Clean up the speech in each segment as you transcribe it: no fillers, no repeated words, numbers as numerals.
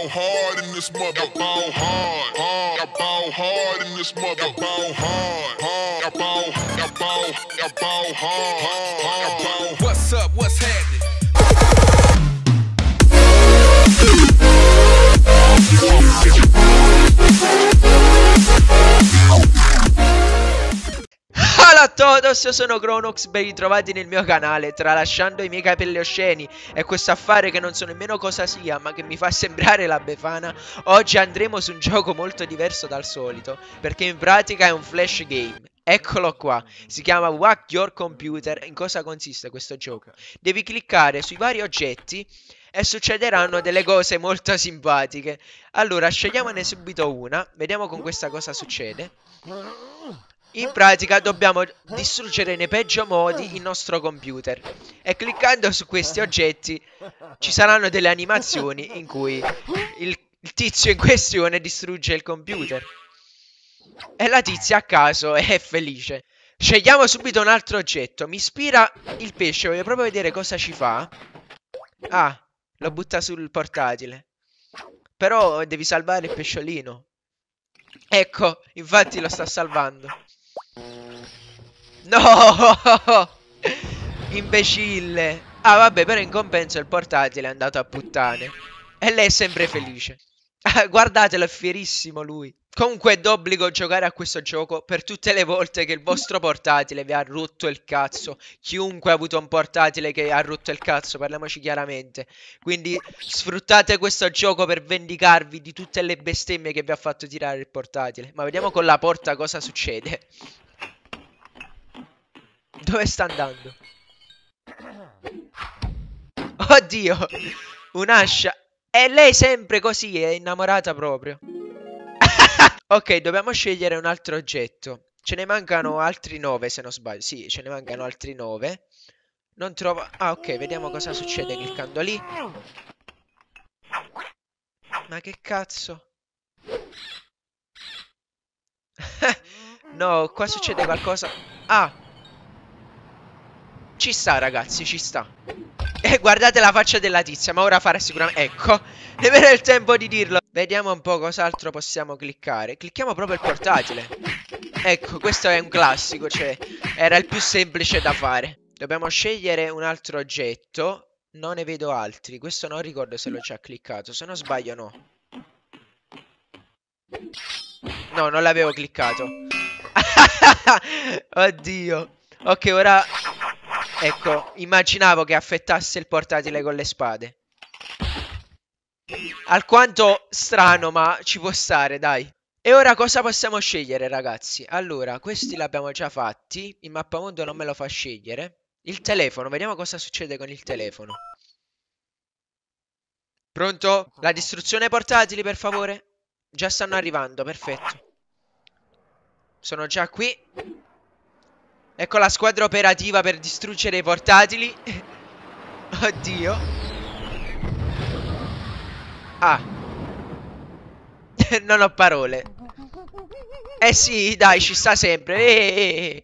ball hard in this mother. Ball hard, hard. I ball hard in this mother. Ball hard, hard. I ball hard, hard. What's up? What's happening? Ciao a todos, io sono Cronox, ben ritrovati nel mio canale. Tralasciando i miei capelli osceni e questo affare che non so nemmeno cosa sia, ma che mi fa sembrare la Befana, oggi andremo su un gioco molto diverso dal solito, perché in pratica è un flash game. Eccolo qua, si chiama Whack Your Computer. In cosa consiste questo gioco? Devi cliccare sui vari oggetti e succederanno delle cose molto simpatiche. Allora, scegliamone subito una, vediamo con questa cosa succede. In pratica dobbiamo distruggere nei peggio modi il nostro computer e cliccando su questi oggetti ci saranno delle animazioni in cui il tizio in questione distrugge il computer e la tizia a caso è felice. Scegliamo subito un altro oggetto. Mi ispira il pesce, voglio proprio vedere cosa ci fa. Ah, lo butta sul portatile. Però devi salvare il pesciolino. Ecco, infatti lo sta salvando. No! Imbecille. Ah vabbè, però in compenso il portatile è andato a puttane e lei è sempre felice. Guardatelo, è fierissimo lui. Comunque è d'obbligo giocare a questo gioco per tutte le volte che il vostro portatile vi ha rotto il cazzo. Chiunque ha avuto un portatile che ha rotto il cazzo, parliamoci chiaramente. Quindi sfruttate questo gioco per vendicarvi di tutte le bestemmie che vi ha fatto tirare il portatile. Ma vediamo con la porta cosa succede. Dove sta andando? Oddio, un'ascia. E lei sempre così, è innamorata proprio. Ok, dobbiamo scegliere un altro oggetto. Ce ne mancano altri 9 se non sbaglio. Sì, ce ne mancano altri 9. Non trovo... Ah, ok, vediamo cosa succede cliccando lì. Ma che cazzo? No, qua succede qualcosa. Ah, ci sta ragazzi, ci sta. E guardate la faccia della tizia, ma ora farà sicuramente... Ecco, nemmeno il tempo di dirlo. Vediamo un po' cos'altro possiamo cliccare. Clicchiamo proprio il portatile. Ecco, questo è un classico, cioè era il più semplice da fare. Dobbiamo scegliere un altro oggetto. Non ne vedo altri. Questo non ricordo se l'ho già cliccato. Se non sbaglio no. No, non l'avevo cliccato. Oddio. Ok, ora... Ecco, immaginavo che affettasse il portatile con le spade. Alquanto strano, ma ci può stare, dai. E ora cosa possiamo scegliere, ragazzi? Allora, questi l'abbiamo già fatti. Il mappamondo non me lo fa scegliere. Il telefono, vediamo cosa succede con il telefono. Pronto? La distruzione portatili, per favore. Già stanno arrivando, perfetto. Sono già qui. Ecco la squadra operativa per distruggere i portatili. Oddio. Ah. Non ho parole. Eh sì, dai, ci sta sempre.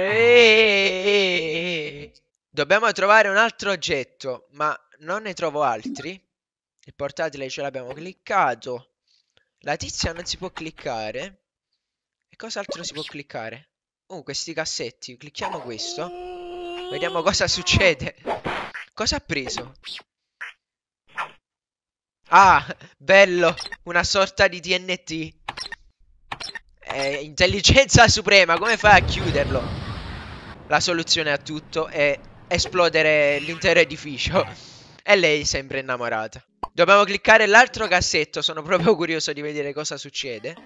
Dobbiamo trovare un altro oggetto, ma non ne trovo altri. Il portatile ce l'abbiamo cliccato. La tizia non si può cliccare. E cos'altro si può cliccare? Questi cassetti. Clicchiamo questo. Vediamo cosa succede. Cosa ha preso? Ah, bello. Una sorta di TNT. Intelligenza suprema. Come fai a chiuderlo? La soluzione a tutto è esplodere l'intero edificio. E lei sempre innamorata. Dobbiamo cliccare l'altro cassetto. Sono proprio curioso di vedere cosa succede.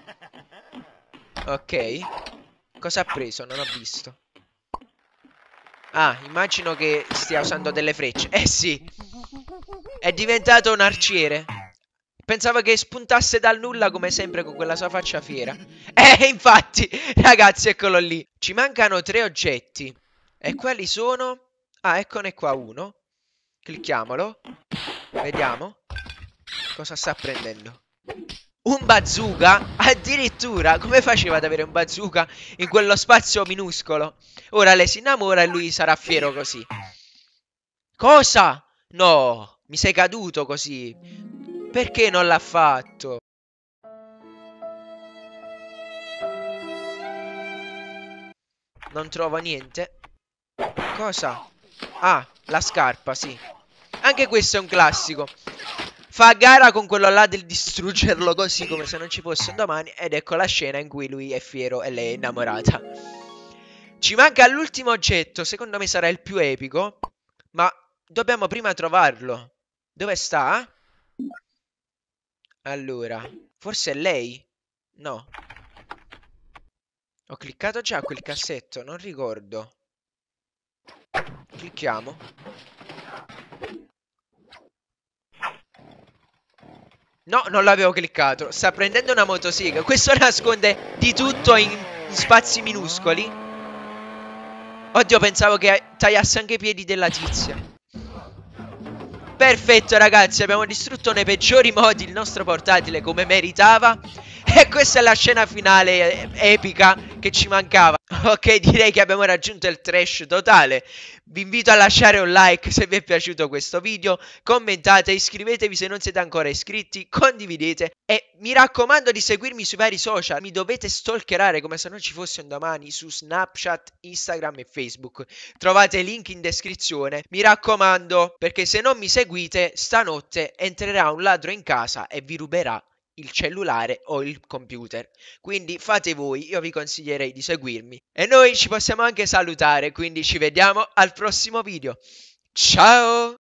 Ok. Cosa ha preso? Non ho visto. Ah, immagino che stia usando delle frecce. Eh sì. È diventato un arciere. Pensavo che spuntasse dal nulla come sempre con quella sua faccia fiera. Infatti, ragazzi, eccolo lì. Ci mancano 3 oggetti. E quali sono? Ah, eccone qua uno. Clicchiamolo. Vediamo. Cosa sta prendendo? Un bazooka? Addirittura, come faceva ad avere un bazooka in quello spazio minuscolo? Ora lei si innamora e lui sarà fiero così. Cosa? No, mi sei caduto così. Perché non l'ha fatto? Non trovo niente. Cosa? Ah, la scarpa, sì. Anche questo è un classico. Fa a gara con quello là del distruggerlo così come se non ci fosse un domani. Ed ecco la scena in cui lui è fiero e lei è innamorata. Ci manca l'ultimo oggetto. Secondo me sarà il più epico. Ma dobbiamo prima trovarlo. Dove sta? Allora, forse è lei? No. Ho cliccato già quel cassetto, non ricordo. Clicchiamo. No, non l'avevo cliccato. Sta prendendo una motosega. Questo nasconde di tutto in spazi minuscoli. Oddio, pensavo che tagliasse anche i piedi della tizia. Perfetto ragazzi, abbiamo distrutto nei peggiori modi il nostro portatile come meritava. E questa è la scena finale epica che ci mancava. Ok, direi che abbiamo raggiunto il trash totale. Vi invito a lasciare un like se vi è piaciuto questo video, commentate, iscrivetevi se non siete ancora iscritti, condividete e mi raccomando di seguirmi sui vari social. Mi dovete stalkerare come se non ci fosse un domani su Snapchat, Instagram e Facebook. Trovate i link in descrizione. Mi raccomando, perché se non mi seguite, stanotte entrerà un ladro in casa e vi ruberà il cellulare o il computer. Quindi fate voi, io vi consiglierei di seguirmi. E noi ci possiamo anche salutare, quindi ci vediamo al prossimo video. Ciao!